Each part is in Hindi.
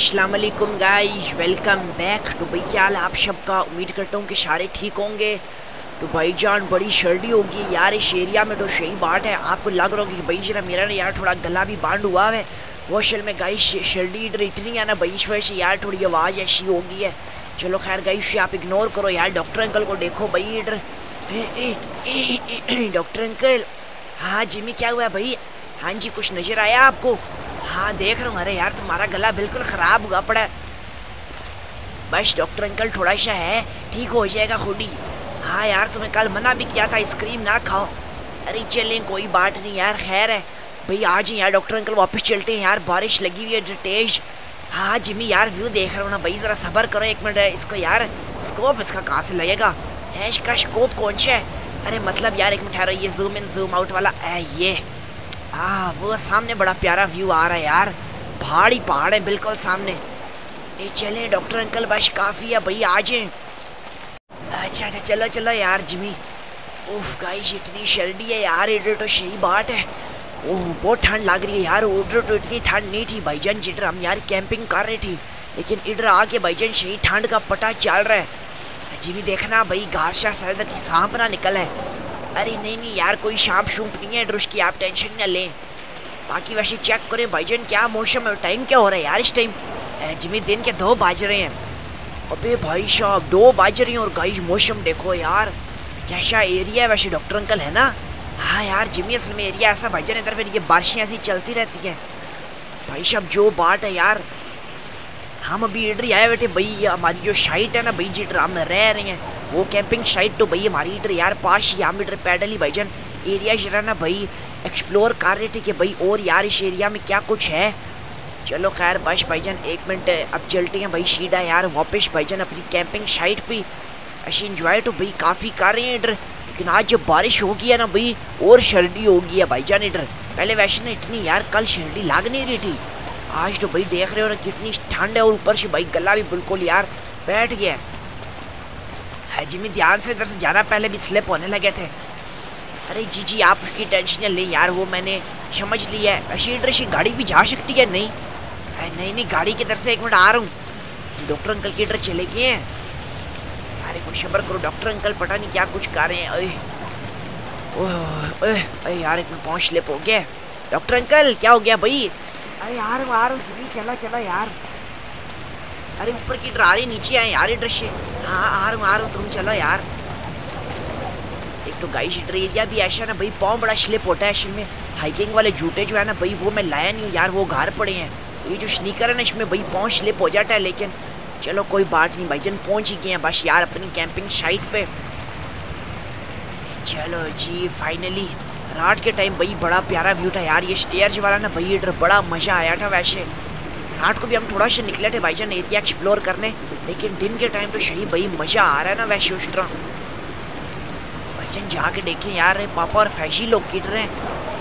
अस्सलाम वालेकुम गाइस, वेलकम बैक। तो भाई क्या हाल है आप सबका? उम्मीद करता हूँ कि सारे ठीक होंगे। तो भाईजान बड़ी सर्दी होगी यार इस एरिया में, तो सही बात है। आपको लग रहा होगा कि भाई जरा मेरा ना यार थोड़ा गला भी बांध हुआ है। वो असल में गाइस सर्दी इधर इतनी है ना भाई, इस वजह से यार थोड़ी आवाज़ ऐसी होगी है। चलो खैर गाइस आप इग्नोर करो यार। डॉक्टर अंकल को देखो भाई इधर। Doctor uncle. हाँ जिमी क्या हुआ भाई? हाँ जी कुछ नज़र आया आपको? हाँ देख रहा हूँ। अरे यार तुम्हारा गला बिल्कुल ख़राब हुआ पड़ा है। बस डॉक्टर अंकल थोड़ा सा है, ठीक हो जाएगा खुद ही। हाँ यार तुम्हें कल मना भी किया था आइसक्रीम ना खाओ। अरे चलें कोई बात नहीं यार, खैर है भाई। आज ही यार डॉक्टर अंकल वापस चलते हैं यार, बारिश लगी हुई है तेज। हाँ जिमी यार व्यू देख रहा हूँ ना भाई, ज़रा सब्र करो एक मिनट। इसको यार स्कोप इसका कहाँ से लगेगा? है इसका स्कोप कौन सा है? अरे मतलब यार एक मिनट ठहरो, ये जूम इन जूम आउट वाला ये वो सामने बड़ा प्यारा व्यू आ रहा है यार। पहाड़ ही पहाड़ है बिल्कुल सामने। ये चले डॉक्टर अंकल बस काफ़ी है भाई, आ जाए। अच्छा अच्छा चलो चलो यार जिमी। उफ गाइस इतनी सर्दी है यार इधर, तो सही बात है। ओह बहुत ठंड लग रही है यार। उधर तो इतनी ठंड नहीं थी भाईजान जिधर हम यार कैंपिंग कर रहे थे, लेकिन इधर आके भाईजान सही ठंड का पता चल रहा है। जिमी देखना भाई घास या शायद कि सांप ना निकल है। अरे नहीं नहीं यार कोई सांप शूप नहीं है इधर, उसकी आप टेंशन ना लें। बाकी वैसे चेक करें भाईजान क्या मौसम है, टाइम क्या हो रहा है यार इस टाइम? जिमी दिन के 2 बज रहे हैं। अबे भाई साहब 2 बज रहे हैं और गाइस मौसम देखो यार कैसा एरिया है। वैसे डॉक्टर अंकल है ना? हाँ यार जिमी असल में एरिया ऐसा भाईजान इधर फिर ये बारिशें ऐसी चलती रहती हैं भाई साहब। जो बात है यार हम अभी इधर ही आए बैठे भाई। हमारी जो साइट है ना भाई जिधर हम रह रहे हैं वो कैंपिंग साइट तो भाई हमारी इधर यार पास ही। हम इधर पैदल ही भाईजान एरिया जरा ना भाई एक्सप्लोर कर रहे थे कि भाई और यार इस एरिया में क्या कुछ है। चलो खैर बस भाईजान एक मिनट अब चलते हैं भाई सीधा यार वापस भाईजान अपनी कैंपिंग साइट पे। ऐसे इंजॉय तो भाई काफ़ी कर रहे हैं इधर, लेकिन आज जब बारिश हो गई है ना भाई और सर्दी हो गई है भाईजान इधर। पहले वैसे ना इतनी यार कल सर्दी लग नहीं रही थी, आज तो भाई देख रहे हो ना कितनी ठंड है और ऊपर से भाई गला भी बिल्कुल यार बैठ गया है। जिमी ध्यान से इधर से जाना, पहले भी स्लिप होने लगे थे। अरे जी जी आप उसकी टेंशन ले यार, वो मैंने समझ लिया है। ऐसी इधर से गाड़ी भी जा सकती है? नहीं नहीं नहीं गाड़ी की तरफ से एक मिनट आ रहा हूँ। डॉक्टर अंकल की इधर चले गए हैं। अरे कुछ सब्र करो, डॉक्टर अंकल पता नहीं क्या कुछ कर रहे हैं। ओह यार एक मिनट पहुँच स्लिप हो गया। डॉक्टर अंकल क्या हो गया भाई? अरे यार आ रहा हूँ जिमी, चलो चलो यार। अरे ऊपर की इधर आ रही, नीचे आए यार इधर से। हाँ आ रहा हूँ तुम चलो यार। एक तो गाइस इधर एरिया भी ऐसा ना भाई पाँव बड़ा स्लिप होता है। असल में हाइकिंग वाले जूते जो है ना भाई वो मैं लाया नहीं हूँ यार, वो घर पड़े हैं। ये जो स्नीकर है ना इसमें भाई पाँव स्लिप हो जाता है, लेकिन चलो कोई बात नहीं भाईजान पहुँच ही गए हैं बस यार अपनी कैंपिंग साइट पे। चलो जी फाइनली रात के टाइम भाई बड़ा प्यारा व्यू था यार। ये स्टेयर्स वाला ना भाई इधर बड़ा मज़ा आया था। वैसे रात को भी हम थोड़ा सा निकले थे भाईजान एरिया एक्सप्लोर करने, लेकिन दिन के टाइम तो सही भाई मज़ा आ रहा है ना वैसे उस तरह। भाईजान जाके देखें यार पापा और फैशी लोग किधर हैं?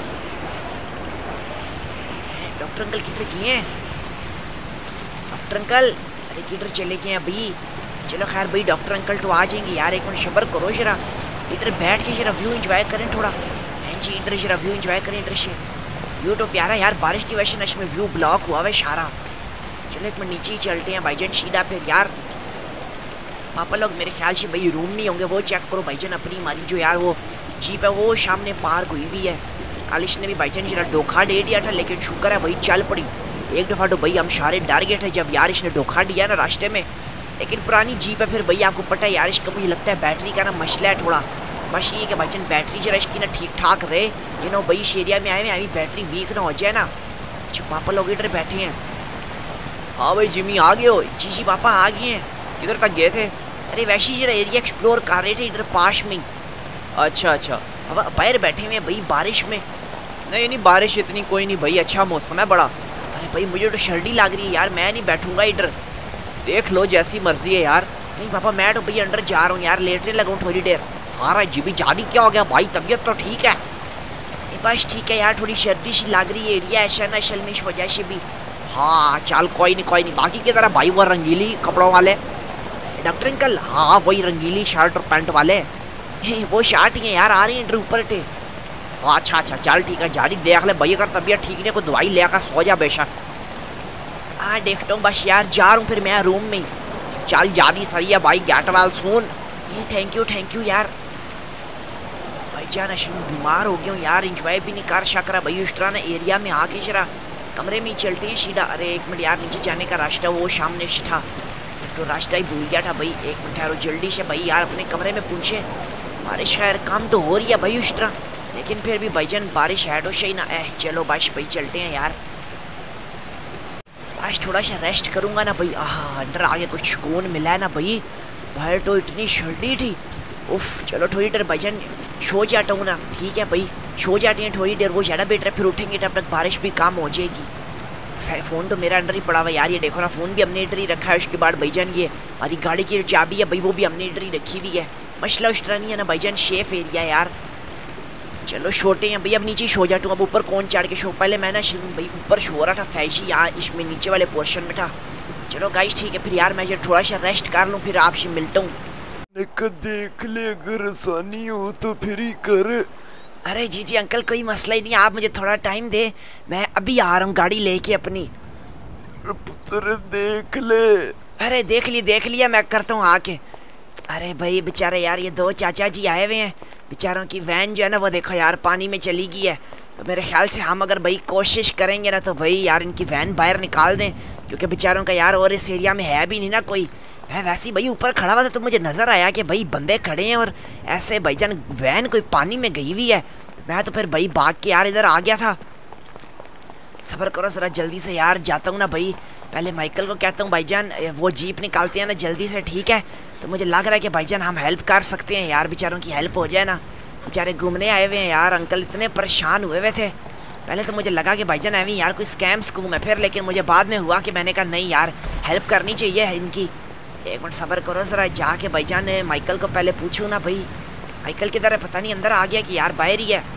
डॉक्टर अंकल किधर गए हैं? डॉक्टर अंकल अरे किधर चले गए हैं अभी? चलो खैर भाई डॉक्टर अंकल तो आ जाएंगे यार, एक मिनट सब्र करो जरा। इधर बैठ के जरा व्यू इंजॉय करें थोड़ा। जी इधर जरा व्यू इंजॉय करें इधर से। व्यू तो प्यारा यार, बारिश की वजह से में व्यू ब्लॉक हुआ है सारा। चलो एक मिनट नीचे ही चलते हैं भाईजान सीधा फिर यार। पापा लोग मेरे ख्याल से भाई रूम नहीं होंगे, वो चेक करो भाईजान। अपनी हमारी जो यार वो जीप है वो सामने पार्क हुई भी है। कालिश ने भी भाईजान जरा धोखा दे दिया था, लेकिन शुक्र है भाई चल पड़ी। एक दफ़ा तो भाई हम सारे डर गए थे जब यार इसने धोखा दिया ना रास्ते में, लेकिन पुरानी जीप है फिर भाई आपको पता है यार इसका मुझे लगता है बैटरी का ना मसला है थोड़ा। बस ये कि भाईजान बैटरी जरा इसकी ना ठीक ठाक रहे, यू नो भाई इस एरिया में आए हुए अभी बैटरी वीक ना हो जाए ना। अच्छा पापा लोग इधर बैठे हैं। हाँ भाई जिमी आ गए हो? जी जी पापा आ गए हैं। किधर तक गए थे? अरे वैसे ही जरा एरिया एक्सप्लोर कर रहे थे इधर पास में। अच्छा अच्छा अब बाहर बैठे हुए हैं भाई बारिश में? नहीं नहीं बारिश इतनी कोई नहीं भाई, अच्छा मौसम है बड़ा। अरे भाई मुझे तो सर्दी लग रही है यार, मैं नहीं बैठूंगा इधर। देख लो जैसी मर्जी है यार। नहीं पापा मैं तो भाई अंदर जा रहा हूँ यार, लेटने लगा हूँ थोड़ी देर। हाँ जी भी जानी क्या हो गया भाई? तबीयत तो ठीक है? बस ठीक है यार, थोड़ी सर्दी सी लग रही है, एरिया ऐसा ना असल में इस वजह से भी। हाँ चल कोई नहीं। बाकी की तरह भाई वो रंगीली कपड़ों वाले डॉक्टर अंकल? हाँ वही रंगीली शर्ट और पैंट वाले वो शर्ट ही है यार, आ रही है इधर ऊपर थे। अच्छा चल ठीक है जारी देख ले भाई, अगर तबीयत ठीक नहीं को दवाई लेकर सो जा बेशक। हाँ देखता हूँ बस यार, जा रहा हूँ फिर मैं रूम में। चल जा भी सही है भाई, get well soon. Thank you यार। भाई जान असल में बीमार हो गया हूँ यार, इंजॉय भी नहीं कर सक रहा भाई। उस तरह ना एरिया में आके जरा कमरे में ही चलते हैं सीधा। अरे एक मिनट यार, नीचे जाने का रास्ता वो सामने से था, तो रास्ता ही भूल गया था भाई। एक मिनट यार, जल्दी से भाई यार अपने कमरे में पूछे। हमारे शहर काम तो हो रही है भाई उस तरह, लेकिन फिर भी भाईजान बारिश है तो सही ना। चलो बस भाई चलते हैं यार। आज थोड़ा सा रेस्ट करूंगा ना भाई। अंदर आगे कुछ सुकून मिला है ना भाई। बाहर तो इतनी सर्दी थी, उफ। चलो थोड़ी देर भाईजान सो जाता हूँ ना। ठीक है भाई, सो जाते हैं थोड़ी देर, वो ज़्यादा बेटर है। फिर उठेंगे तब तक बारिश भी काम हो जाएगी। फ़ोन तो मेरा अंदर ही पड़ा हुआ यार, ये देखो ना, फ़ोन भी हमने इधर ही रखा है। उसके बाद भाईजान ये हमारी गाड़ी की चाबी है भाई, वो भी हमने इधर ही रखी हुई है। मसला उस तरह नहीं है ना भाईजान, सेफ एरिया है यार। चलो छोटे हैं भाई, अब नीचे सो जाता हूँ। अब ऊपर कौन चढ़ के सो, पहले मैं ना भाई ऊपर सो रहा था फैजी, यहाँ इसमें नीचे वाले पोर्शन में था। चलो गाइस ठीक है फिर यार, मैं थोड़ा सा रेस्ट कर लूँ, फिर आपसे मिलता हूँ। देख ले, अगर आसानी हो तो फिर ही कर। अरे जी अंकल, कोई मसला ही नहीं, आप मुझे थोड़ा टाइम दे, मैं अभी आ रहा हूँ गाड़ी लेके अपनी। पुत्र देख ले। अरे देख लिया मैं करता हूँ आके। अरे भाई बेचारे यार, ये दो चाचा जी आए हुए हैं, बेचारों की वैन जो है ना वो देखो यार पानी में चली गई है। तो मेरे ख्याल से हम अगर भाई कोशिश करेंगे ना तो भाई यार इनकी वैन बाहर निकाल दें, क्योंकि बेचारों का यार और इस एरिया में है भी नहीं ना कोई। मैं वैसे ही भाई ऊपर खड़ा हुआ था तो मुझे नज़र आया कि भाई बंदे खड़े हैं और ऐसे भाईजान वैन कोई पानी में गई हुई है। मैं तो फिर भाई भाग के यार इधर आ गया था। सब्र करो ज़रा, जल्दी से यार जाता हूँ ना भाई। पहले माइकल को कहता हूँ भाईजान वो जीप निकालते हैं ना जल्दी से, ठीक है। तो मुझे लग रहा है कि भाईजान हम हेल्प कर सकते हैं यार, बेचारों की हेल्प हो जाए ना। बेचारे घूमने आए हुए हैं यार, अंकल इतने परेशान हुए हुए थे। पहले तो मुझे लगा कि भाईजान ऐवी यार कोई स्कैम स्कूम है, फिर लेकिन मुझे बाद में हुआ कि मैंने कहा नहीं यार हेल्प करनी चाहिए इनकी। एक मिनट सब्र करो ज़रा, जाके भाईजान माइकल को पहले पूछूँ ना भाई। माइकल किधर है, पता नहीं अंदर आ गया कि यार बाहर ही है।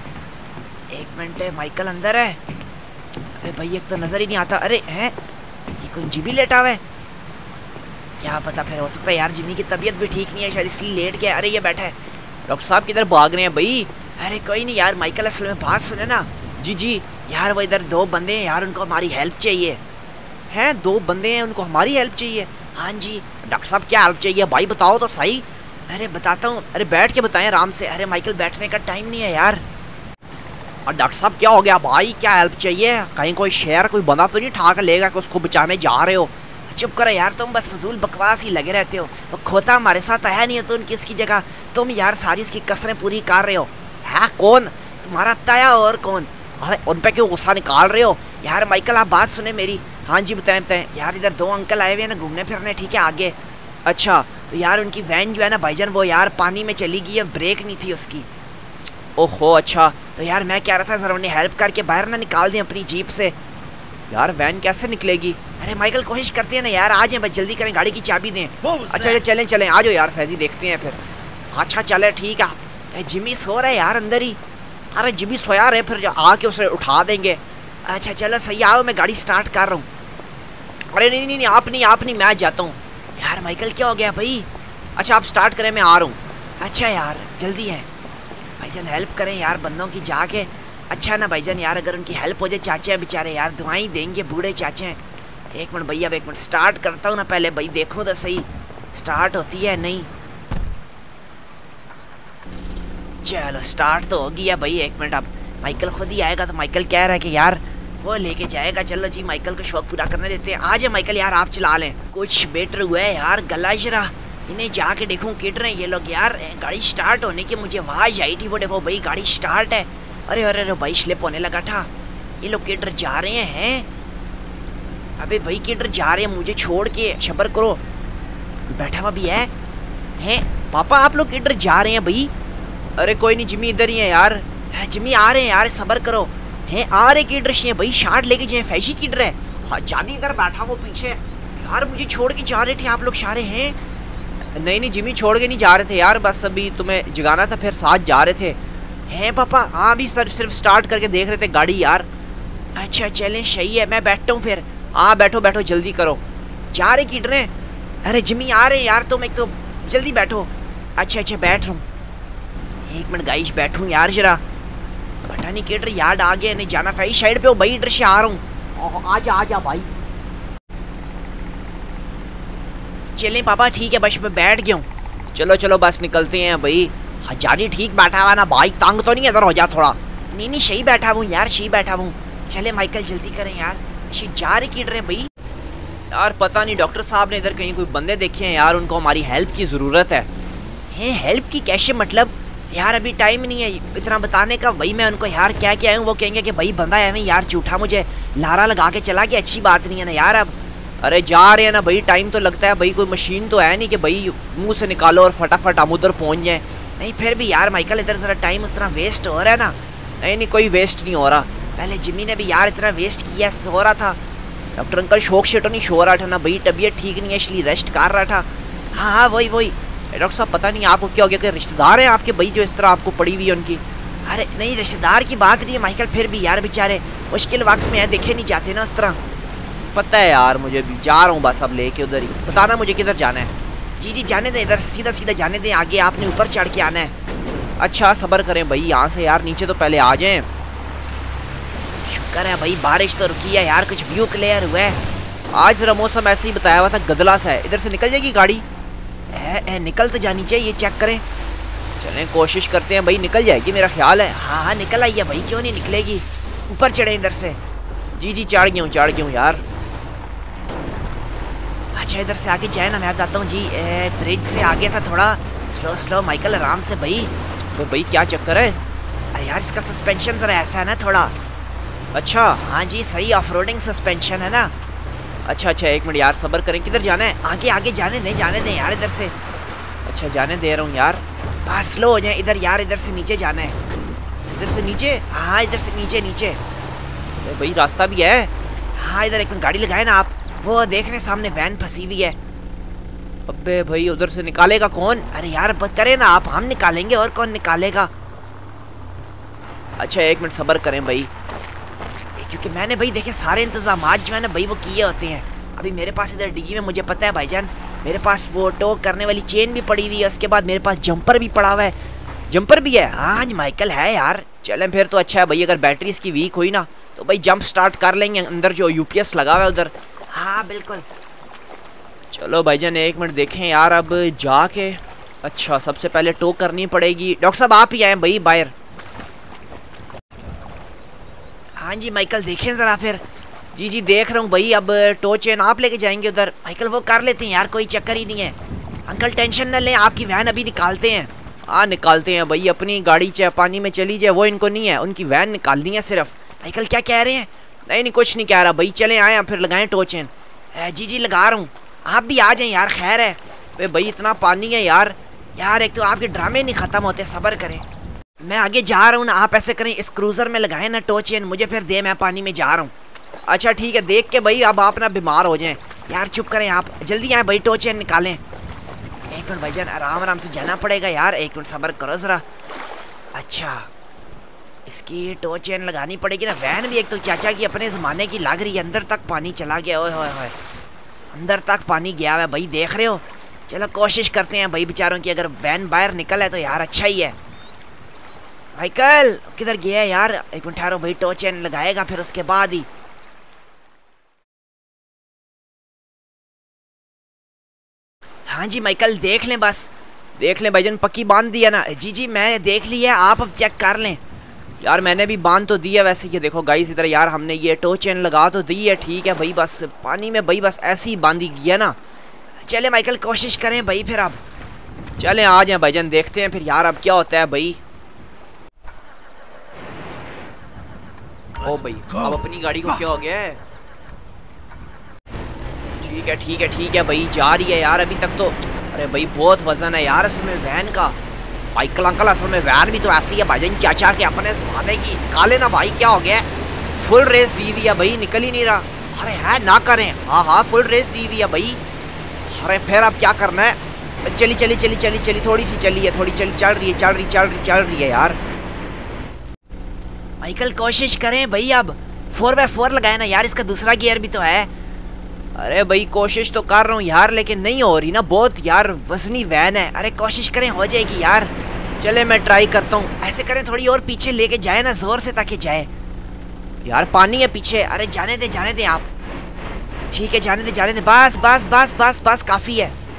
एक मिनट, माइकल अंदर है? अरे भाई एक तो नज़र ही नहीं आता। अरे हैं ये कोई जिमी लेटा हुआ है, क्या पता, फिर हो सकता है यार जिमी की तबीयत भी ठीक नहीं है शायद इसलिए लेट गया। अरे ये बैठा है। डॉक्टर साहब किधर भाग रहे हैं भाई? अरे कोई नहीं यार माइकल, असल में बात सुने ना। जी यार वो इधर दो बंदे हैं यार, उनको हमारी हेल्प चाहिए। हैं दो बंदे हैं, उनको हमारी हेल्प चाहिए? हाँ जी। डॉक्टर साहब क्या हेल्प चाहिए भाई, बताओ तो सही। अरे बताता हूँ। अरे बैठ के बताएं आराम से। अरे माइकल बैठने का टाइम नहीं है यार। और डॉक्टर साहब क्या हो गया भाई, क्या हेल्प चाहिए? कहीं कोई शेर कोई बंदा तो नहीं ठाक लेगा कि उसको बचाने जा रहे हो? चुप करो यार, तुम बस फजूल बकवास ही लगे रहते हो। वो खोता हमारे साथ आया नहीं है तो उनकी इसकी जगह तुम यार सारी उसकी कसरें पूरी कर रहे हो। है कौन? तुम्हारा ताया और कौन? अरे उन पे क्यों गुस्सा निकाल रहे हो? यार माइकल आप बात सुने मेरी। हाँ जी बताएं यार, इधर दो अंकल आए हुए हैं ना घूमने फिरने, ठीक है आगे। अच्छा तो यार उनकी वैन जो है ना भाईजान वो यार पानी में चली गई है, ब्रेक नहीं थी उसकी। ओहो अच्छा। तो यार मैं कह रहा था जरा उन्हें हेल्प करके बाहर ना निकाल दें अपनी जीप से। यार वैन कैसे निकलेगी? अरे माइकल कोशिश करते हैं ना यार, आ जाए बस जल्दी करें, गाड़ी की चाबी दें। अच्छा चलें आ जाओ यार फैजी, देखते हैं फिर। अच्छा चले ठीक है। जिमी सो रहा है यार अंदर ही। अरे जिमी सोया रहे, फिर आके उसे उठा देंगे। अच्छा चलो सही, आओ मैं गाड़ी स्टार्ट कर रहा हूँ। अरे नहीं आप नहीं मैं जाता हूँ। यार माइकल क्या हो गया भाई? अच्छा आप स्टार्ट करें, मैं आ रहा हूँ। अच्छा यार जल्दी है भाईजान, हेल्प करें यार बंदों की जाके। अच्छा ना भाईजान यार, अगर उनकी हेल्प हो जाए, चाचे हैं बेचारे यार, दुआएं देंगे, बूढ़े चाचे हैं। एक मिनट भैया, एक मिनट स्टार्ट करता हूँ ना पहले भाई, देखो तो सही स्टार्ट होती है नहीं। चलो स्टार्ट तो हो गया भाई। एक मिनट, अब माइकल खुद ही आएगा। तो माइकल कह रहा है कि यार वो लेके जाएगा। चलो जी माइकल को शौक पूरा करने देते हैं। आ जाए माइकल यार, आप चला लें। कुछ बेटर हुआ है यार, गला जरा इन्हें जाके देखूं किट रहे हैं ये लोग यार। गाड़ी स्टार्ट होने की मुझे आवाज आई थी, वो देखो भाई गाड़ी स्टार्ट है। अरे अरे अरे भाई स्लिप होने लगा था। ये लोग किधर जा रहे हैं? अबे भाई किधर जा रहे हैं मुझे छोड़ के? सब्र करो, बैठा हुआ भी है। पापा आप लोग किधर जा रहे हैं भाई? अरे कोई नहीं जिमी इधर ही है यार। जिमी आ रहे हैं यार, सब्र करो। आ रहे किधर से भाई, शार्ट लेके जाए, फैशी किधर है? हाँ जानी इधर बैठा वो पीछे। यार मुझे छोड़ के जा रहे थे आप लोग सारे हैं? नहीं जिमी छोड़ के नहीं जा रहे थे यार, बस अभी तुम्हें जगाना था, फिर साथ जा रहे थे। हैं पापा? हाँ अभी सर सिर्फ स्टार्ट करके देख रहे थे गाड़ी यार। अच्छा चलें सही है, मैं बैठता हूँ फिर। हाँ बैठो जल्दी करो। जा रहे किधर हैं? अरे जिमी आ रहे हैं यार, तुम एक तो जल्दी बैठो। अच्छा बैठ रहा हूँ। एक मिनट गाइस बैठूँ यार जरा, पता नहीं किधर याद आ गया नहीं जाना। फैजी साइड पे हो भाई, इधर से आ रहा हूँ। आजा भाई। चलें पापा, ठीक है, बस मैं बैठ गया हूँ। चलो चलो बस निकलते हैं भाई। हजारी ठीक बैठा हुआ ना, बाइक तंग तो नहीं, इधर हो जा थोड़ा। नहीं नहीं, सही बैठा हूँ यार, सही बैठा हूँ। चले माइकल जल्दी करें यार, जा रहे किड रहे भाई। यार पता नहीं डॉक्टर साहब ने इधर कहीं कोई बंदे देखे हैं यार, उनको हमारी हेल्प की ज़रूरत है। हेल्प की कैसे मतलब यार, अभी टाइम नहीं है इतना बताने का। वही मैं उनको यार क्या क्या आया हूँ, वो कहेंगे कि भाई बंदा है यार झूठा मुझे लारा लगा के चला गया, अच्छी बात नहीं है ना यार। अब अरे जा रहे हैं ना भाई, टाइम तो लगता है भाई, कोई मशीन तो है नहीं कि भाई मुंह से निकालो और फटाफट हम उधर पहुँच जाए। नहीं फिर भी यार माइकल, इधर जरा टाइम उस तरह वेस्ट हो रहा है ना। नहीं नहीं, कोई वेस्ट नहीं हो रहा। पहले जिम्मी ने भी यार इतना वेस्ट किया, सो रहा था। डॉक्टर अंकल शौक से तो नहीं सो रहा था ना भाई, तबीयत ठीक नहीं है इसलिए रेस्ट कर रहा था। हाँ हाँ वही वही। डॉक्टर साहब पता नहीं आपको क्या हो गया, कि रिश्तेदार हैं आपके भाई जो इस तरह आपको पड़ी हुई है उनकी? अरे नहीं, रिश्तेदार की बात नहीं है माइकल, फिर भी यार बेचारे मुश्किल वक्त में देखे नहीं जाते ना उस तरह। पता है यार, मुझे भी जा रहा हूँ बस अब लेके उधर ही। बताना मुझे किधर जाना है। जी जी जाने दें, इधर सीधा सीधा जाने दें, आगे आपने ऊपर चढ़ के आना है। अच्छा सब्र करें भाई, यहाँ से यार नीचे तो पहले आ जाएं। शुक्र है भाई बारिश तो रुकी है यार, कुछ व्यू क्लियर हुआ है। आज जरा मौसम ऐसे ही बताया हुआ था, गदला सा है। इधर से निकल जाएगी गाड़ी? निकल तो जानी चाहिए, चेक करें। चलें कोशिश करते हैं भाई, निकल जाएगी मेरा ख्याल है। हाँ हाँ निकल आई है भाई, क्यों नहीं निकलेगी। ऊपर चढ़े इधर से। जी जी चढ़ गया हूँ यार। अच्छा इधर से आगे जाए ना, मैं बताता हूँ जी। ब्रिज से आगे था थोड़ा, स्लो स्लो माइकल, आराम से भाई। तो भाई क्या चक्कर है? अरे यार इसका सस्पेंशन जरा ऐसा है ना थोड़ा। अच्छा हाँ जी, सही ऑफ रोडिंग सस्पेंशन है ना। अच्छा अच्छा, एक मिनट यार सब्र करें। किधर जाना है? आगे आगे जाने दें यार इधर से। अच्छा जाने दे रहा हूँ यार। बस स्लो हो जाए इधर यार, इधर से नीचे जाना है। इधर से नीचे? हाँ इधर से नीचे नीचे। भाई रास्ता भी है? हाँ इधर एक मिनट गाड़ी लगाए ना आप, वो देख रहे सामने वैन फंसी हुई है। अबे भाई उधर से निकालेगा कौन? अरे यार करे ना आप, हम निकालेंगे और कौन निकालेगा। अच्छा एक मिनट सब्र करें भाई, क्योंकि मैंने भाई देखे सारे इंतजाम आज जो है ना भाई वो किए होते हैं। अभी मेरे पास इधर डिग्गी में मुझे पता है भाईजान, मेरे पास वो टो करने वाली चेन भी पड़ी हुई है, उसके बाद मेरे पास जंपर भी पड़ा हुआ है। जंपर भी है? हाँ माइकल है यार। चलें फिर तो अच्छा है भाई, अगर बैटरी इसकी वीक हुई ना तो भाई जंप स्टार्ट कर लेंगे, अंदर जो यूपीएस लगा हुआ है उधर। हाँ बिल्कुल। चलो भाईजान एक मिनट देखें यार अब जाके। अच्छा सबसे पहले टो करनी पड़ेगी। डॉक्टर साहब आप ही आए भाई बाहर। हाँ जी माइकल देखें ज़रा फिर। जी जी देख रहा हूँ भाई। अब टो चेन आप लेके जाएंगे उधर? माइकल वो कर लेते हैं यार, कोई चक्कर ही नहीं है। अंकल टेंशन न लें, आपकी वैन अभी निकालते हैं। हाँ निकालते हैं भाई, अपनी गाड़ी चाहे पानी में चली जाए वो इनको नहीं है, उनकी वैन निकालनी है सिर्फ। माइकल क्या कह रहे हैं? नहीं नहीं कुछ नहीं कह रहा भाई, चले आए फिर लगाएं टो चेन। जी जी लगा रहा हूँ, आप भी आ जाएं यार, खैर है। भाई इतना पानी है यार। यार एक तो आपके ड्रामे नहीं ख़त्म होते, सब्र करें। मैं आगे जा रहा हूँ ना, आप ऐसे करें इस क्रूज़र में लगाएं ना टो चेन, मुझे फिर दे, मैं पानी में जा रहा हूँ। अच्छा ठीक है, देख के भाई अब आप ना बीमार हो जाएं। यार चुप करें आप, जल्दी आए भाई, टो चेन निकालें। एक मिनट भाईजान, आराम आराम से जाना पड़ेगा यार, एक मिनट सब्र करो ज़रा। अच्छा इसकी टो चेन लगानी पड़ेगी ना। वैन भी एक तो चाचा की अपने ज़माने की लग रही है, अंदर तक पानी चला गया। ओए होए होए, अंदर तक पानी गया हुआ है भाई, देख रहे हो। चलो कोशिश करते हैं भाई बेचारों की, अगर वैन बाहर निकल है तो यार अच्छा ही है। माइकल किधर गया है यार? एक मिनट ठहरो भाई, टो चेन लगाएगा फिर उसके बाद ही। हाँ जी माइकल देख लें, बस देख लें भाईजान, पक्की बांध दिया ना? जी जी मैं देख लिया, आप अब चेक कर लें। यार मैंने भी बांध तो दिया वैसे। ये देखो गाइस इधर यार, हमने ये टो चेन लगा तो दी है, ठीक है भाई, बस पानी में भाई बस ऐसी ही बांधी गई है ना। चले माइकल कोशिश करें भाई फिर अब। चले आ जाए भाईजान, देखते हैं फिर यार अब क्या होता है भाई। ओ भाई अब अपनी गाड़ी को क्या हो गया है? ठीक है ठीक है ठीक है भाई, जा रही है यार अभी तक तो। अरे भाई बहुत वजन है यार असल में वैन का। माइकल अंकल असल में वैन भी तो ऐसी है भाईजान, चाचा के अपने ज़माने की। काले ना भाई क्या हो गया? फुल रेस दी हुई है भाई, निकल ही नहीं रहा। अरे है ना करें। हाँ हाँ फुल रेस दी हुई है भाई। अरे फिर अब क्या करना है? चली चली चली चली चली, थोड़ी सी चली है, थोड़ी चली, चल रही है चल रही चल रही चल रही है यार। माइकल कोशिश करें भाई, अब 4x4 लगाए ना यार, इसका दूसरा गियर भी तो है। अरे भाई कोशिश तो कर रहा हूँ यार, लेकिन नहीं हो रही ना, बहुत यार वजनी वैन है। अरे कोशिश करें, हो जाएगी यार। चले मैं ट्राई करता हूँ। ऐसे करें थोड़ी और पीछे लेके जाए ना, जोर से ताकि जाए। यार पानी है पीछे। अरे जाने दे आप। ठीक है जाने दे, बस बस बस बस बस काफ़ी है।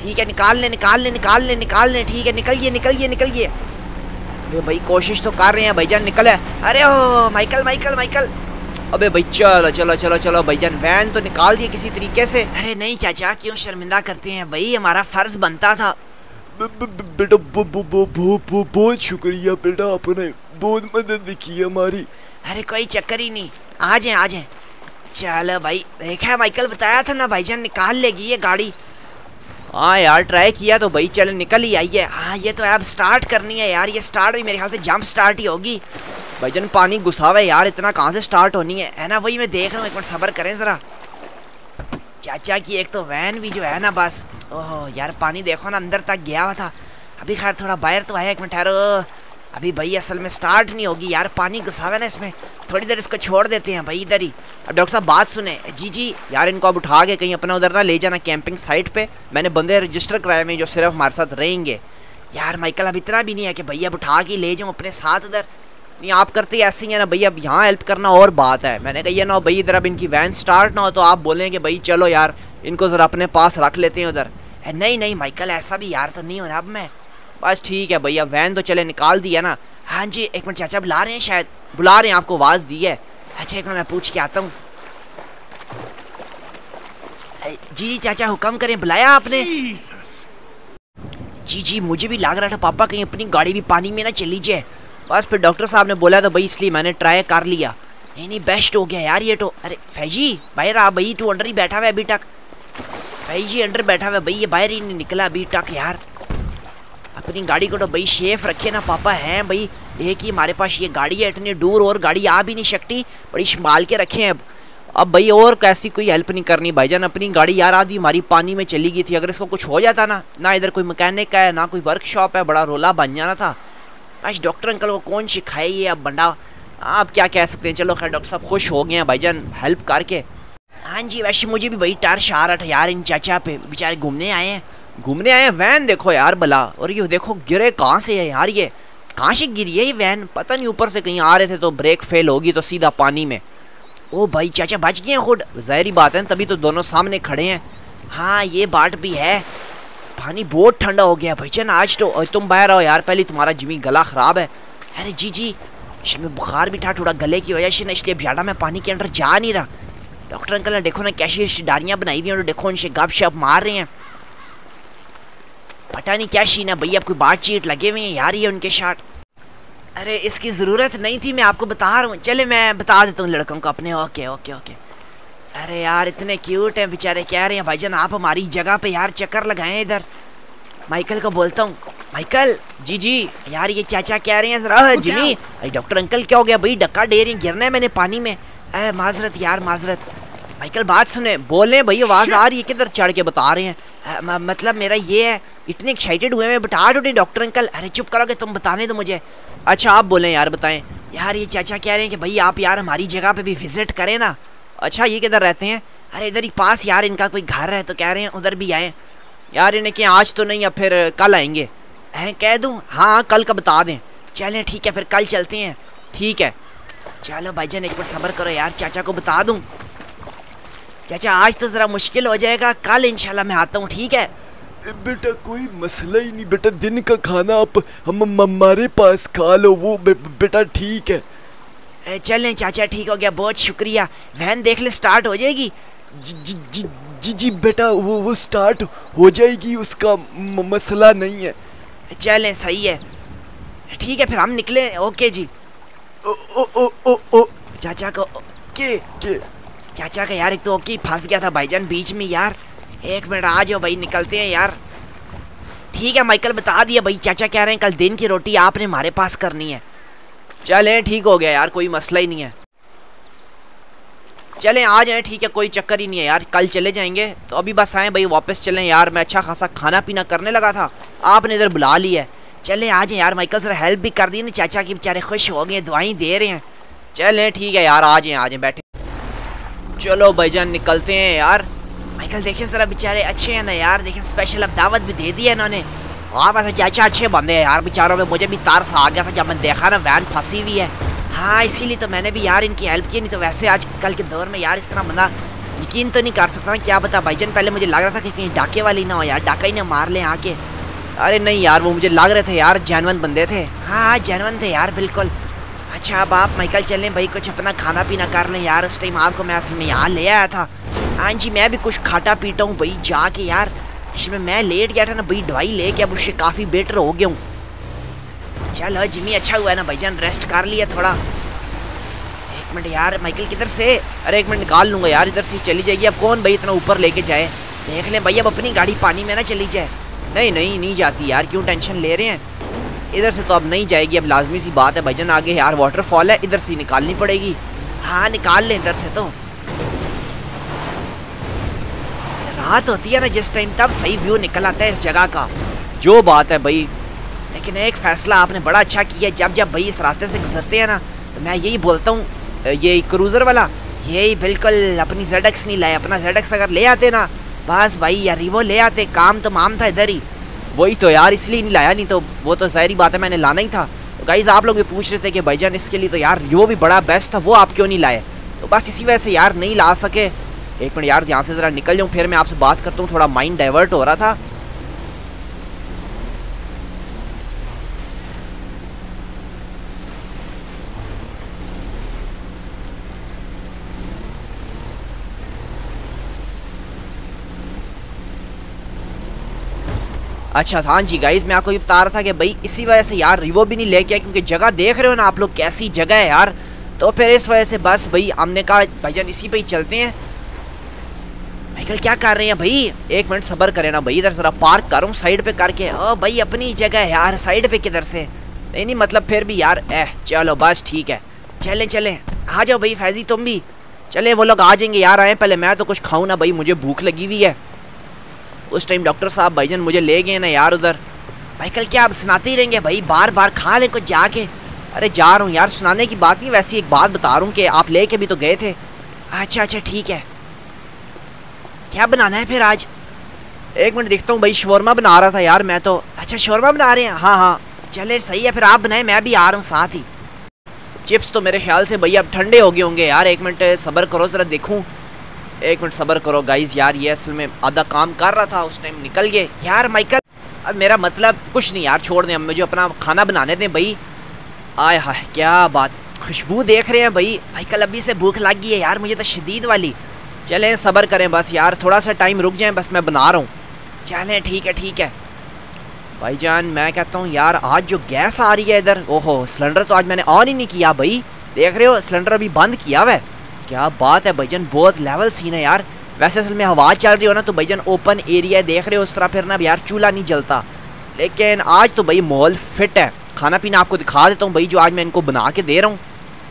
ठीक है, निकाल ले निकाल ले निकाल ले निकाल ले। ठीक है, निकलिए निकलिए निकलिए। अबे भाई कोशिश तो कर रहे हैं भाईजान, निकल है। अरे ओ माइकल माइकल माइकल। अबे भाई चलो चलो चलो चलो भाईजान, वैन तो निकाल दिए किसी तरीके से। अरे नहीं चाचा, क्यों शर्मिंदा करते हैं भाई, हमारा फर्ज बनता था। बेटा बहुत शुक्रिया बेटा, आपने बहुत मदद की हमारी। अरे कोई चक्कर ही नहीं, आ जाए आ जाए। चलो भाई, देखा माइकल बताया था ना भाईजान निकाल लेगी ये गाड़ी। हाँ यार ट्राई किया तो भाई चल निकल ही आई है। हाँ ये तो अब स्टार्ट करनी है यार, ये स्टार्ट भी मेरे ख्याल से जंप स्टार्ट ही होगी। भाईजान पानी घुसा हुआ है यार, इतना कहाँ से स्टार्ट होनी है ना। वही मैं देख रहा हूँ, एक मिनट सब्र करें ज़रा। चाचा की एक तो वैन भी जो है ना, बस ओह यार पानी देखो ना अंदर तक गया हुआ था। अभी खैर थोड़ा बाहर तो आया, एक मिनट ठहरो। अभी भाई असल में स्टार्ट नहीं होगी यार, पानी घुसा हुआ है ना इसमें। थोड़ी देर इसको छोड़ देते हैं भाई इधर ही। अब डॉक्टर साहब बात सुने। जी जी। यार इनको अब उठा के कहीं अपना उधर ना ले जाना कैंपिंग साइट पे। मैंने बंदे रजिस्टर कराए हुए जो सिर्फ हमारे साथ रहेंगे। यार माइकल अब इतना भी नहीं है कि भैया अब उठा के ले जाऊँ अपने साथ उधर। नहीं आप करते ऐसे ही है ना भैया, अब यहाँ हेल्प करना और बात है। मैंने कहा ये ना हो भाई इधर अब इनकी वैन स्टार्ट ना हो तो आप बोलें कि भाई चलो यार इनको ज़रा अपने पास रख लेते हैं उधर। नहीं नहीं माइकल, ऐसा भी यार तो नहीं हो रहा अब मैं। बस ठीक है भैया, वैन तो चले निकाल दी है ना। हाँ जी, एक मिनट चाचा बुला रहे हैं शायद। बुला रहे हैं, आपको आवाज़ दी है। अच्छा एक मिनट मैं पूछ के आता हूँ। जी चाचा हुक्म करें, बुलाया आपने? जी जी, मुझे भी लग रहा था पापा कहीं अपनी गाड़ी भी पानी में ना चली जाए। बस फिर डॉक्टर साहब ने बोला तो भाई इसलिए मैंने ट्राई कर लिया। नहीं बेस्ट हो गया यार ये तो। अरे फैजी बाहर आ भाई, तू अंदर ही बैठा हुआ है अभी तक। फैजी अंदर बैठा हुआ है भाई, ये बाहर ही नहीं निकला अभी तक यार। अपनी गाड़ी को तो भाई शेफ रखे ना पापा हैं भाई। एक ही हमारे पास ये गाड़ी है, इतनी दूर और गाड़ी आ भी नहीं सकती, बड़ी संभाल के रखे हैं। अब भाई और कैसी कोई हेल्प नहीं करनी भाईजान। अपनी गाड़ी यार आधी हमारी पानी में चली गई थी, अगर इसको कुछ हो जाता ना इधर कोई मैकेनिक है ना कोई वर्कशॉप है, बड़ा रोला बन जाना था। आज डॉक्टर अंकल को कौन सिखाए ये अब बंदा। आप क्या कह सकते हैं। चलो खैर डॉक्टर साहब खुश हो गए हैं भाईजान हेल्प करके। हाँ जी, वैसे मुझे भी वही टार्श आ रहा था यार, इन चाचा पे बेचारे घूमने आए हैं। घूमने आए हैं, वैन देखो यार भला। और ये देखो गिरे कहाँ से है यार, ये कहाँ से गिरी है ये वैन, पता नहीं। ऊपर से कहीं आ रहे थे तो ब्रेक फेल होगी तो सीधा पानी में। ओ भाई चाचा बच गए हैं खुद। ज़ाहिरी बात है, तभी तो दोनों सामने खड़े हैं। हाँ ये बात भी है। पानी बहुत ठंडा हो गया भाईजान आज तो। और तुम बाहर आओ यार पहले, तुम्हारा जिमी गला ख़राब है। अरे जी जी, इसमें बुखार भी था थोड़ा गले की वजह से ना, इसलिए ज़्यादा मैं पानी के अंदर जा नहीं रहा। डॉक्टर अंकल ने देखो ना कैसी रिश्तेदारियाँ बनाई हुई हैं और देखो उनसे गप शप मार रहे हैं। पता नहीं क्या शीन है भैया, कोई बातचीत लगे हुए हैं यार ये उनके साथ। अरे इसकी ज़रूरत नहीं थी, मैं आपको बता रहा हूँ। चले मैं बता देता हूँ लड़कों को अपने। Okay okay okay. अरे यार इतने क्यूट हैं बेचारे, कह रहे हैं भाईजान आप हमारी जगह पे यार चक्कर लगाएं इधर। माइकल को बोलता हूँ, माइकल। जी जी। यार ये चाचा कह रहे हैं जरा जिमी। अरे डॉक्टर अंकल क्या हो गया भाई, धक्का दे रही गिरना है मैंने पानी में। माजरत यार माजरत। माइकल बात सुने, बोले भाई आवाज़ आ रही है, किधर चढ़ के बता रहे हैं। मतलब मेरा ये है, इतने एक्साइटेड हुए मैं बता दो डॉक्टर अंकल। अरे चुप करोगे तुम, बताने दो मुझे। अच्छा आप बोलें यार, बताएं। यार ये चाचा कह रहे हैं कि भाई आप यार हमारी जगह पे भी विजिट करें ना। अच्छा ये किधर रहते हैं? अरे इधर ही पास यार इनका कोई घर है, तो कह रहे हैं उधर भी आए। यार इन्हें कि आज तो नहीं, या फिर कल आएंगे? हैं कह दूँ? हाँ कल का बता दें। चलें ठीक है फिर कल चलते हैं। ठीक है चलो भाईजान एक बार सब्र करो यार, चाचा को बता दूँ। चाचा आज तो ज़रा मुश्किल हो जाएगा, कल इंशाल्लाह मैं आता हूँ, ठीक है? बेटा कोई मसला ही नहीं बेटा, दिन का खाना आप हम हमारे पास खा लो, वो बेटा ठीक है। चलें चाचा, ठीक हो गया, बहुत शुक्रिया। वैन देख ले स्टार्ट हो जाएगी। जी बेटा वो स्टार्ट हो जाएगी, उसका मसला नहीं है। चलें सही है, ठीक है फिर हम निकले। ओके जी। ओ चाचा को के चाचा का यार एक तो ओके फंस गया था भाईजान बीच में यार। एक मिनट आ जाओ भाई, निकलते हैं यार। ठीक है माइकल बता दिया भाई, चाचा कह रहे हैं कल दिन की रोटी आपने हमारे पास करनी है। चलें ठीक हो गया यार, कोई मसला ही नहीं है। चलें आ जाएं, ठीक है कोई चक्कर ही नहीं है यार, कल चले जाएंगे। तो अभी बस आए भाई वापस चलें यार, मैं अच्छा खासा खाना पीना करने लगा था, आपने इधर बुला लिया है। चले आ जाएं यार, माइकल सर हेल्प भी कर दी ना चाचा की, बेचारे खुश हो गए, दुआएं दे रहे हैं। चलें ठीक है यार, आ जाएं बैठे। चलो भाईजान निकलते हैं यार। माइकल देखिए ज़रा बेचारे अच्छे हैं ना यार, देखिए स्पेशल अब दावत भी दे दी है इन्होंने। हाँ वैसे चाचा अच्छे बंदे हैं यार बेचारों में, मुझे भी तारस आ गया था जब मैंने देखा ना वैन फंसी हुई है। हाँ इसीलिए तो मैंने भी यार इनकी हेल्प की, नहीं तो वैसे आज कल के दौर में यार इस तरह बंदा यकीन तो नहीं कर सकता, क्या बता भाईजान, पहले मुझे लग रहा था कि कहीं डाके वाली ना हो यार, डाका ही ना मार ले आके। अरे नहीं यार, वो मुझे लग रहे थे यार जेन्युइन बंदे थे। हाँ जेन्युइन थे यार बिल्कुल। अच्छा अब आप माइकल चलें भाई, कुछ अपना खाना पीना कर लें यार। उस टाइम आपको मैं ऐसे में यहाँ ले आया था। हाँ जी मैं भी कुछ खाटा पीटा हूँ भाई जाके यार, इसमें मैं लेट गया था ना भाई दवाई लेके, अब उससे काफ़ी बेटर हो गया हूँ। चलो जिमी अच्छा हुआ है ना भाईजान, रेस्ट कर लिया थोड़ा। एक मिनट यार माइकल किधर से, अरे एक मिनट निकाल लूँगा यार, इधर से चली जाएगी। अब कौन भाई इतना ऊपर लेके जाए, देख लें भाई अब अपनी गाड़ी पानी में ना चली जाए। नहीं नहीं नहीं जाती यार, क्यों टेंशन ले रहे हैं। इधर से तो अब नहीं जाएगी, अब लाजमी सी बात है भाईजान, आगे यार वाटरफॉल है, इधर से निकालनी पड़ेगी। हाँ निकाल लें इधर से। तो रात होती है ना जिस टाइम, तब सही व्यू निकल आता है इस जगह का। जो बात है भाई, लेकिन एक फैसला आपने बड़ा अच्छा किया, जब जब भाई इस रास्ते से गुजरते हैं ना तो मैं यही बोलता हूँ, ये क्रूज़र वाला यही बिल्कुल अपनी ZX नहीं लाए। अपना ZX अगर ले आते ना बस भाई, या रिवो ले आते, काम तो माम था इधर ही। वही तो यार, इसलिए नहीं लाया, नहीं तो वो तो ज़ाहिर बात है मैंने लाना ही था। तो गाइस आप लोग ये पूछ रहे थे कि भाईजान इसके लिए तो यार रिवो भी बड़ा बेस्ट था, वो आप क्यों नहीं लाए। तो बस इसी वजह से यार नहीं ला सके। एक मिनट यार यहाँ से ज़रा निकल जाऊँ, फिर मैं आपसे बात करता हूँ, थोड़ा माइंड डाइवर्ट हो रहा था। अच्छा हाँ जी गाइज, मैं आपको ये बता रहा था कि भाई इसी वजह से यार रिवो भी नहीं लेके आया, क्योंकि जगह देख रहे हो ना आप लोग कैसी जगह है यार। तो फिर इस वजह से बस भाई हमने कहा भाईजान इसी पे ही चलते हैं। माइकल क्या कर रहे हैं भाई, एक मिनट सब्र करें ना भाई, इधर जरा पार्क कर रहा हूँ साइड पे करके। ओ भाई अपनी जगह है यार, साइड पे किधर से। नहीं नहीं मतलब फिर भी यार चलो बस ठीक है, चलें चलें, आ जाओ भाई फैजी तुम भी। चले वो लोग आ जाएंगे यार, आए पहले मैं तो कुछ खाऊं ना भाई, मुझे भूख लगी हुई है। उस टाइम डॉक्टर साहब भाईजान मुझे ले गए ना यार उधर। माइकल क्या आप सुनाते ही रहेंगे भाई, बार बार खा ले कुछ जाके। अरे जा रहा हूँ यार, सुनाने की बात नहीं, वैसे एक बात बता रहा हूँ कि आप लेके भी तो गए थे। अच्छा अच्छा ठीक है, क्या बनाना है फिर आज। एक मिनट देखता हूँ भाई, शवरमा बना रहा था यार मैं तो। अच्छा शवरमा बना रहे हैं, हाँ हाँ चले सही है, फिर आप बनाए मैं भी आ रहा हूँ साथ ही। चिप्स तो मेरे ख्याल से भैया अब ठंडे हो गए होंगे यार, एक मिनट सब्र करो ज़रा देखूँ, एक मिनट सब्र करो गाइज। यार ये असल में आधा काम कर रहा था, उस टाइम निकल गए यार माइकल। अब मेरा मतलब कुछ नहीं यार, छोड़ दें, अब मुझे अपना खाना बनाने दें भाई। आय हाय क्या बात, खुशबू देख रहे हैं भाई। माइकल अभी से भूख लग गई है यार मुझे तो शदीद वाली। चलें सब्र करें बस यार, थोड़ा सा टाइम रुक जाएं, बस मैं बना रहा हूँ। चलें ठीक है ठीक है भाईजान। मैं कहता हूँ यार आज जो गैस आ रही है इधर, ओहो सिलेंडर तो आज मैंने ऑन ही नहीं किया भाई, देख रहे हो सिलेंडर अभी बंद किया हुआ है। क्या बात है भाईजान, बहुत लेवल सीन है यार। वैसे असल में हवा चल रही हो ना तो भाईजान ओपन एरिया देख रहे हो, उस तरह फिर ना यार चूल्हा नहीं जलता। लेकिन आज तो भाई माहौल फिट है। खाना पीना आपको दिखा देता हूँ भाई, जो आज मैं इनको बना के दे रहा हूँ।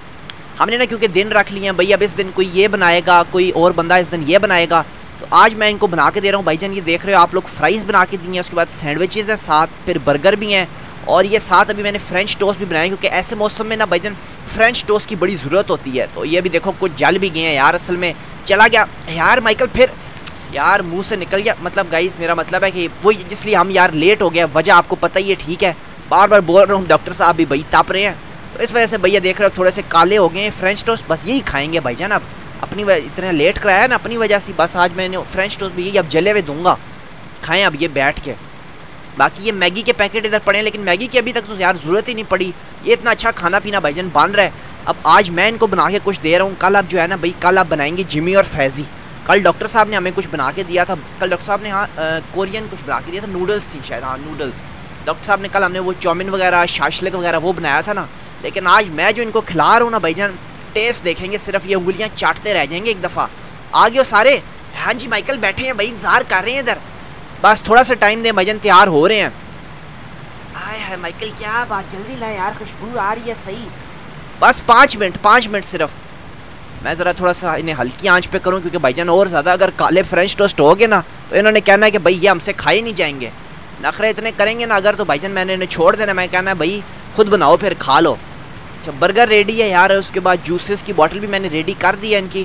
हमने ना क्योंकि दिन रख लिए हैं भाई, अब इस दिन कोई ये बनाएगा, कोई और बंदा इस दिन ये बनाएगा, तो आज मैं इनको बना के दे रहा हूँ भाईजान। ये देख रहे हो आप लोग, फ्राइज़ बना के दी हैं, उसके बाद सैंडविचेज़ हैं साथ, फिर बर्गर भी हैं, और ये साथ अभी मैंने फ्रेंच टोस्ट भी बनाए, क्योंकि ऐसे मौसम में ना भाईजान फ्रेंच टोस्ट की बड़ी ज़रूरत होती है। तो ये भी देखो कुछ जल भी गए हैं यार, असल में चला गया यार माइकल, फिर यार मुंह से निकल गया। मतलब गाइस मेरा मतलब है कि वो जिसलिए हम यार लेट हो गया, वजह आपको पता ही है, ठीक है, बार बार बोल रहा हूँ, डॉक्टर साहब भी भाई ताप रहे हैं, तो इस वजह से भैया देख रहे हो थोड़े से काले हो गए हैं। फ्रेंच टोस्ट बस यही खाएंगे भाईजान, अब अपनी इतना लेट कराया ना अपनी वजह से, बस आज मैंने फ्रेंच टोस्ट भी यही अब जले हुए दूंगा, खाएँ अब ये बैठ के। बाकी ये मैगी के पैकेट इधर पड़े हैं, लेकिन मैगी की अभी तक तो यार ज़रूरत ही नहीं पड़ी, ये इतना अच्छा खाना पीना भाईजान बन रहा है। अब आज मैं इनको बना के कुछ दे रहा हूँ, कल अब जो है ना भाई, कल आप बनाएंगे जिमी और फैज़ी। कल डॉक्टर साहब ने हमें कुछ बना के दिया था, कल डॉक्टर साहब ने हाँ कोरियन कुछ बना के दिया था, नूडल्स थी शायद, हाँ नूडल्स। डॉक्टर साहब ने कल हमने वो चाउमीन वगैरह शाशलिक वगैरह वो बनाया था ना, लेकिन आज मैं जो इनको खिला रहा हूँ ना भाईजान, टेस्ट देखेंगे सिर्फ ये उंगलियाँ चाटते रह जाएंगे एक दफ़ा। आगे हो सारे। हाँ जी माइकल बैठे हैं भाई, इंतज़ार कर रहे हैं इधर, बस थोड़ा सा टाइम दें भाईजान, तैयार हो रहे हैं। आए है माइकल क्या बात, जल्दी लाए यार, खुशबू आ रही है सही। बस 5 मिनट सिर्फ। मैं ज़रा थोड़ा सा इन्हें हल्की आंच पे करूं, क्योंकि भाईजान और ज़्यादा अगर काले फ्रेंच टोस्ट हो गए ना तो इन्होंने कहना है कि भाई ये हमसे खाए नहीं जाएंगे, नखरे इतने करेंगे ना अगर, तो भाईजान मैंने इन्हें छोड़ देना, मैं कहना है भाई खुद बनाओ फिर खा लो। अच्छा बर्गर रेडी है यार, उसके बाद जूसेस की बॉटल भी मैंने रेडी कर दी है इनकी,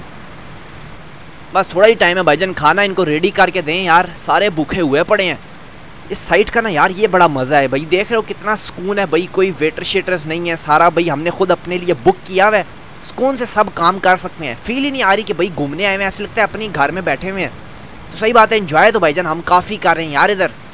बस थोड़ा ही टाइम है भाईजान, खाना इनको रेडी करके दें यार, सारे भूखे हुए पड़े हैं। इस साइट का ना यार ये बड़ा मज़ा है भाई, देख रहे हो कितना सुकून है भाई, कोई वेटर शेटर्स नहीं है, सारा भाई हमने खुद अपने लिए बुक किया हुआ है, सुकून से सब काम कर सकते हैं। फील ही नहीं आ रही कि भाई घूमने आए हुए हैं, ऐसे लगता है अपनी घर में बैठे हुए हैं। तो सही बात है, एंजॉय तो भाईजान हम काफ़ी कर रहे हैं यार इधर।